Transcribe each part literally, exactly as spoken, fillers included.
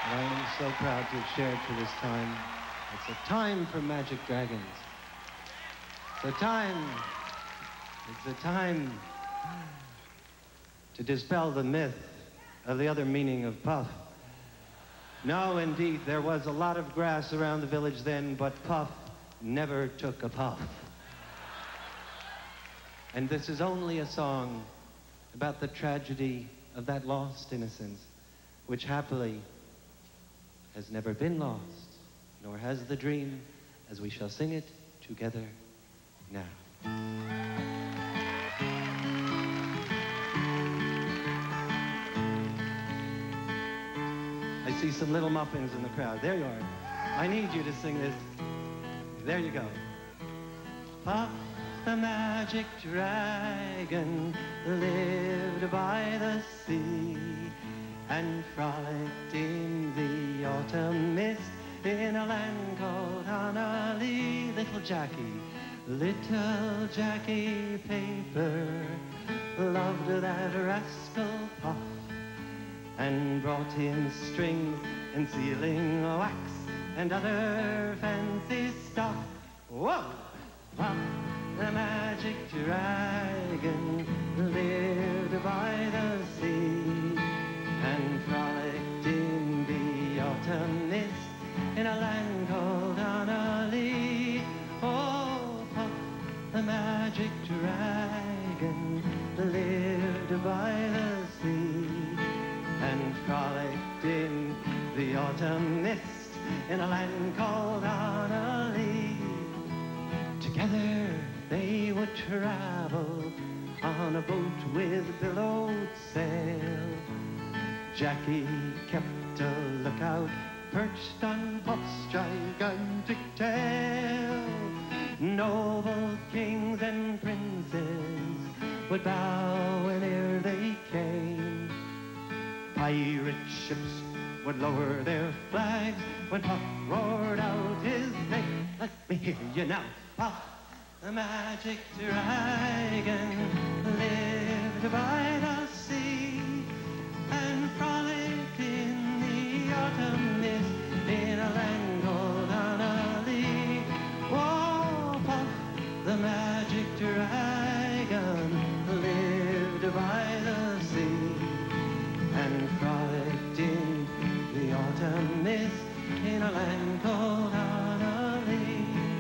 I am so proud to have shared for this time. It's a time for magic dragons. It's a time, it's a time to dispel the myth of the other meaning of puff. No, indeed, there was a lot of grass around the village then, but Puff never took a puff. And this is only a song about the tragedy of that lost innocence, which happily has never been lost, nor has the dream, as we shall sing it together now. I see some little muffins in the crowd. There you are. I need you to sing this. There you go. Puff the magic dragon lived by the sea and frolicked in the autumn mist in a land called Honolulu. Little Jackie, little Jackie Paper loved that rascal Puff and brought him strings and sealing wax and other fancy stuff. Whoa! Puff the magic dragon lived by the sea and frolicked in the autumn mist in a land called Honolulu. Oh, Puff the magic dragon lived by the sea and frolicked in the autumn mist in a land called Honolulu. Together they would travel on a boat with billowed sail. Jackie kept a lookout perched on Puff's gigantic tail. Noble kings and princes would bow whene'er they came. Pirate ships would lower their flags when Puff roared out his name. Let me hear you now. Puff the magic dragon lived by the sea and frolicked in the autumn mist in a land called Honolulu. Whoa, Puff the magic dragon lived by the sea and frolicked in the autumn mist in a land called Honolulu.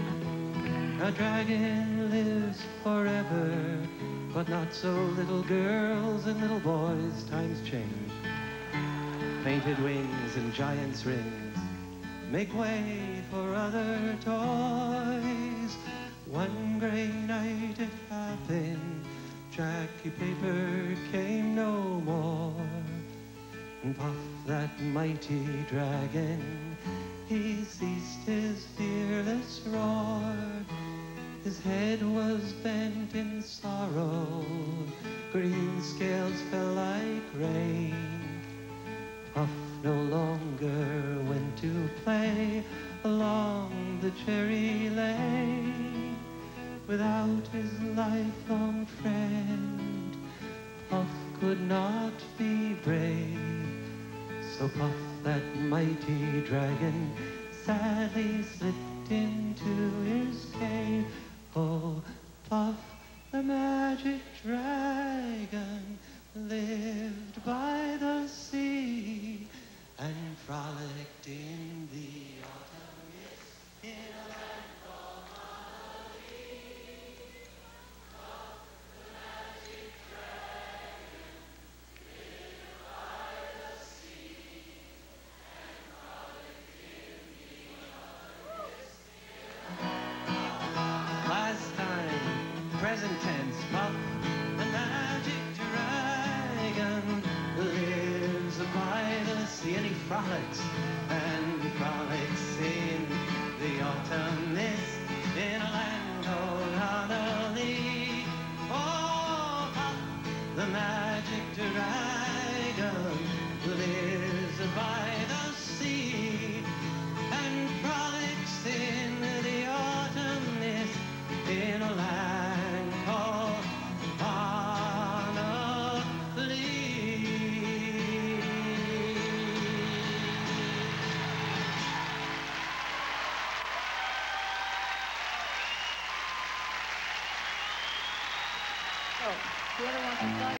A dragon lives forever, but not so little girls and little boys. Times change. Painted wings and giant's rings make way for other toys. One gray night it happened, Jackie Paper came no more. And Puff, that mighty dragon, he ceased his fearless roar. His head was bent in sorrow, green scales fell like rain. Puff no longer went to play along the cherry lane. Without his lifelong friend, Puff could not be brave. So Puff, that mighty dragon, sadly slipped into his cave. Oh, Puff the magic dragon lived by the sea and frolicked in the autumn mist in a land called Honolulu. Puff the magic dragon lived by the sea and frolicked in the autumn mist in a land. Last time, present tense, Puff the magic dragon lives by the sea, and he frolics and he frolics in the autumn mist in a land called Honolulu. Oh, Puff the magic dragon lives by the sea and frolics in the autumn mist in a land called Honolulu. Whoever wants to start.